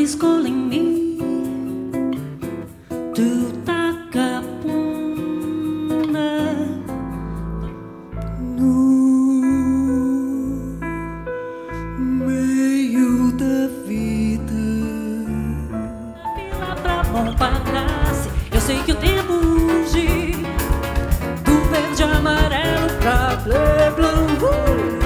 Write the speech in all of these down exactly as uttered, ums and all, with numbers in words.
escola em mim, tu taca puna no meio da vida. Pila pra bom pagasse, eu sei que o tempo urge, do verde amarelo pra bleu blu.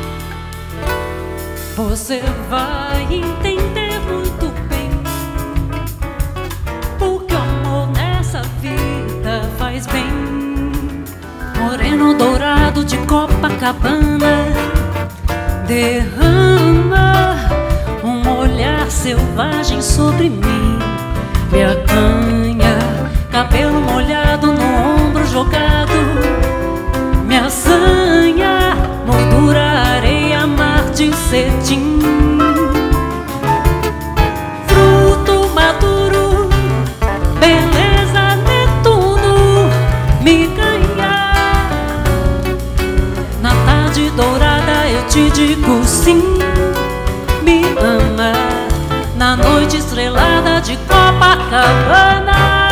Você vai entender muito bem, porque o amor nessa vida faz bem. Moreno dourado de Copacabana derrama um olhar selvagem sobre mim. Me acanha, cabelo molhado no ombro jogado, me assanha, moldura, areia, mar de cetim. Fruto maduro, beleza, Netuno, me ganha. Na tarde dourada eu te digo sim, me ama. Na noite estrelada de Copacabana.